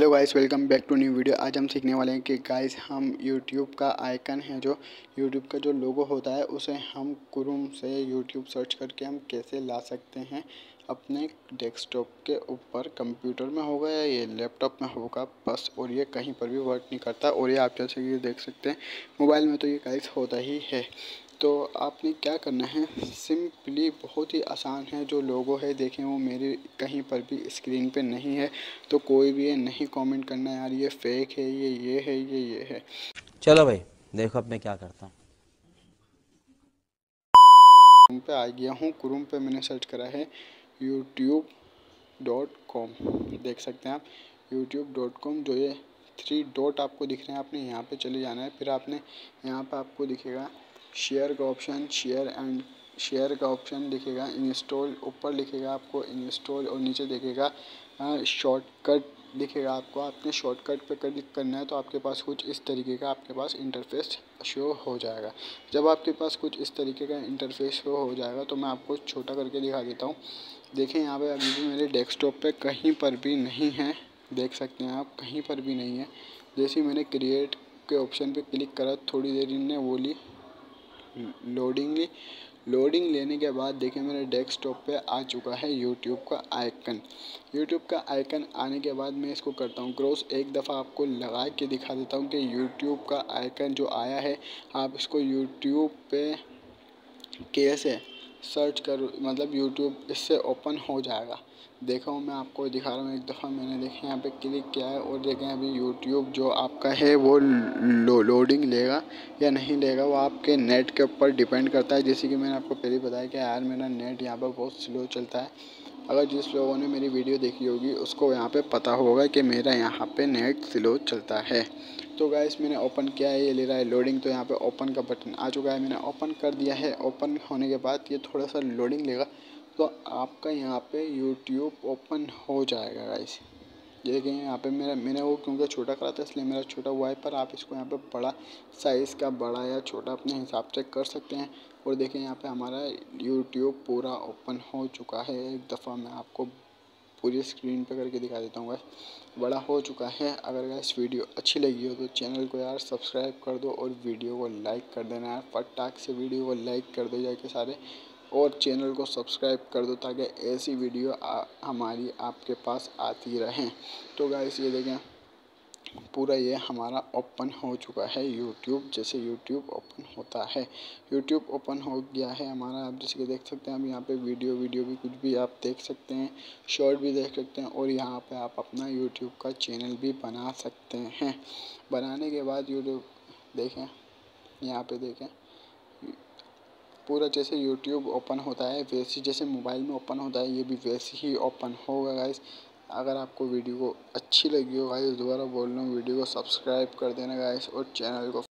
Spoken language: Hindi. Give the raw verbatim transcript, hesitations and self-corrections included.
Hello guys, welcome back to new video. आज हम सीखने वाले हैं कि गाइस हम यूट्यूब का आइकन है, जो यूट्यूब का जो लोगो होता है, उसे हम क्रोम से यूट्यूब सर्च करके हम कैसे ला सकते हैं अपने डेस्कटॉप के ऊपर। कंप्यूटर में होगा या ये लैपटॉप में होगा बस, और ये कहीं पर भी वर्क नहीं करता। और ये आप जैसे कि देख सकते हैं मोबाइल में तो ये गाइस होता ही है। तो आपने क्या करना है, सिंपली बहुत ही आसान है। जो लोगो है देखें, वो मेरे कहीं पर भी स्क्रीन पे नहीं है, तो कोई भी ये नहीं कमेंट करना यार ये फेक है, ये ये है, ये ये है। चलो भाई, देखो अब मैं क्या करता हूँ। क्रोम पे आ गया हूँ। क्रोम पे मैंने सर्च करा है यूट्यूब डॉट कॉम। देख सकते हैं आप यूट्यूब डॉट कॉम। जो ये थ्री डॉट आपको दिख रहे हैं, आपने यहाँ पे चले जाना है। फिर आपने यहाँ पे आपको दिखेगा शेयर का ऑप्शन, शेयर एंड शेयर का ऑप्शन दिखेगा, इंस्टॉल ऊपर लिखेगा आपको इंस्टॉल, और नीचे दिखेगा शॉर्टकट दिखेगा आपको। आपने शॉर्टकट पे क्लिक करना है तो आपके पास कुछ इस तरीके का आपके पास इंटरफेस शो हो जाएगा। जब आपके पास कुछ इस तरीके का इंटरफेस शो हो जाएगा तो मैं आपको छोटा करके दिखा देता हूँ। देखें यहाँ पे अभी भी मेरे डेस्कटॉप पे कहीं पर भी नहीं है, देख सकते हैं आप, कहीं पर भी नहीं है। जैसे ही मैंने क्रिएट के ऑप्शन पे क्लिक करा, थोड़ी देर इनने वो ली लोडिंग ली। लोडिंग लेने के बाद देखिए मेरे डेस्कटॉप पे आ चुका है यूट्यूब का आइकन। यूट्यूब का आइकन आने के बाद मैं इसको करता हूँ क्रॉस। एक दफ़ा आपको लगा के दिखा देता हूँ कि यूट्यूब का आइकन जो आया है, आप इसको यूट्यूब पे कैसे सर्च कर, मतलब यूट्यूब इससे ओपन हो जाएगा। देखो मैं आपको दिखा रहा हूँ। एक दफ़ा मैंने देखे यहाँ पे क्लिक किया है और देखें अभी यूट्यूब जो आपका है वो लो लोडिंग लेगा या नहीं लेगा, वो आपके नेट के ऊपर डिपेंड करता है। जैसे कि मैंने आपको पहले बताया कि यार मेरा नेट यहाँ पर बहुत स्लो चलता है। अगर जिस लोगों ने मेरी वीडियो देखी होगी उसको यहाँ पे पता होगा कि मेरा यहाँ पे नेट स्लो चलता है। तो गाइस मैंने ओपन किया है, ये ले रहा है लोडिंग। तो यहाँ पे ओपन का बटन आ चुका है, मैंने ओपन कर दिया है। ओपन होने के बाद ये थोड़ा सा लोडिंग लेगा तो आपका यहाँ पे यूट्यूब ओपन हो जाएगा गाइस। देखिए यहाँ पे मेरा मैंने वो क्योंकि छोटा करा था इसलिए मेरा छोटा हुआ है, पर आप इसको यहाँ पे बड़ा साइज़ का बड़ा या छोटा अपने हिसाब से कर सकते हैं। और देखिए यहाँ पे हमारा यूट्यूब पूरा ओपन हो चुका है। एक दफ़ा मैं आपको पूरी स्क्रीन पे करके दिखा देता हूँ गाइस, बड़ा हो चुका है। अगर गाइस वीडियो अच्छी लगी हो तो चैनल को यार सब्सक्राइब कर दो और वीडियो को लाइक कर देना यार। फटाक से वीडियो को लाइक कर दो जाके सारे, और चैनल को सब्सक्राइब कर दो ताकि ऐसी वीडियो आ, हमारी आपके पास आती रहें। तो गाइस ये देखें पूरा ये हमारा ओपन हो चुका है यूट्यूब, जैसे यूट्यूब ओपन होता है। यूट्यूब ओपन हो गया है हमारा। आप जैसे कि देख सकते हैं, हम यहाँ पे वीडियो वीडियो भी कुछ भी आप देख सकते हैं, शॉर्ट भी देख सकते हैं, और यहाँ पे आप अपना यूट्यूब का चैनल भी बना सकते हैं। बनाने के बाद यूट्यूब देखें, यहाँ पे देखें पूरा जैसे यूट्यूब ओपन होता है वैसे जैसे मोबाइल में ओपन होता है, ये भी वैसे ही ओपन होगा गाइस। अगर आपको वीडियो को अच्छी लगी हो गाइस, दोबारा बोल रहा हूँ, वीडियो को सब्सक्राइब कर देना गाइस और चैनल को